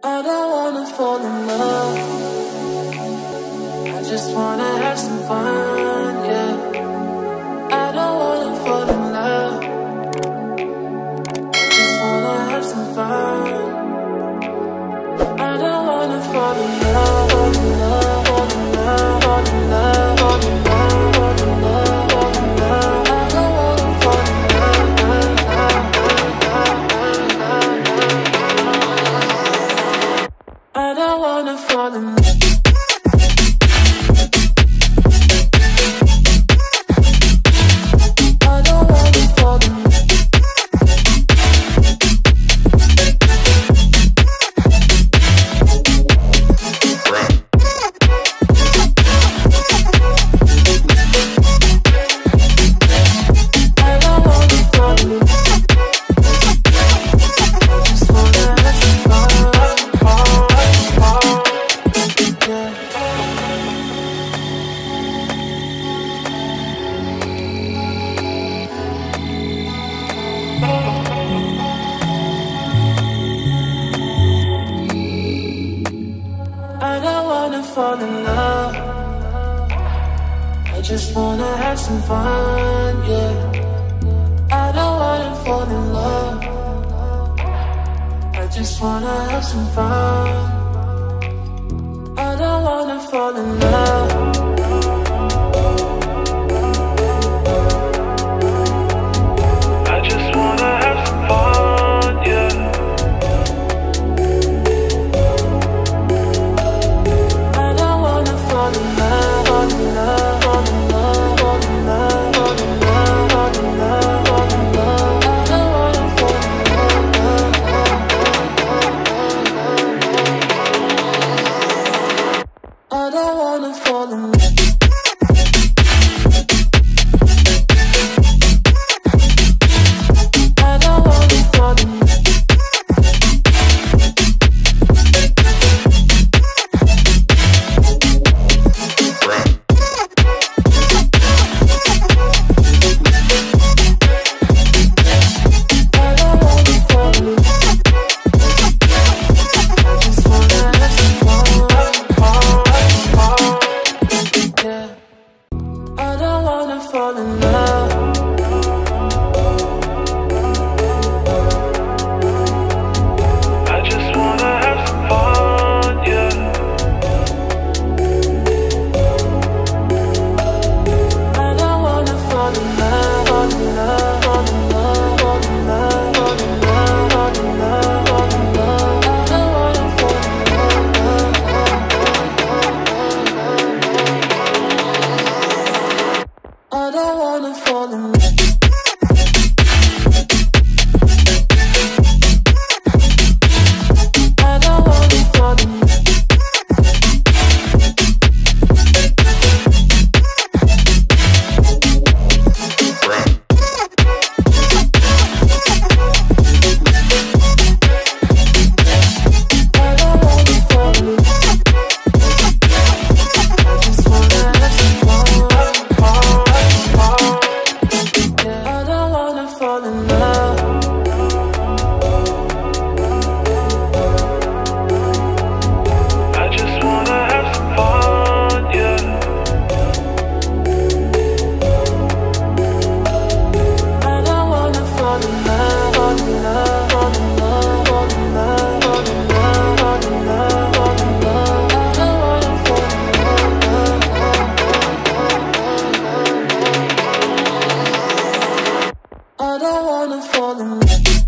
I don't wanna fall in love. I just wanna have some fun, yeah. I don't wanna fall in love. I just wanna have some fun. I don't wanna fall in love, fall in love, fall in love, fall in love, fall in love, fall in love, fall in love. I don't wanna fall in love. I don't wanna fall in love. I don't wanna fall in love. I just wanna have some fun, yeah. I don't wanna fall in love. I just wanna have some fun. I don't wanna fall in love. I just wanna have some fun, yeah. I don't wanna fall in love. Fall in love. I just wanna have some fun, yeah. I don't wanna fall in love, fall in love, fall in love, fall in love, fall in love, fall in love, fall in love. I don't wanna fall in love. I don't wanna fall in love. I don't wanna fall in love.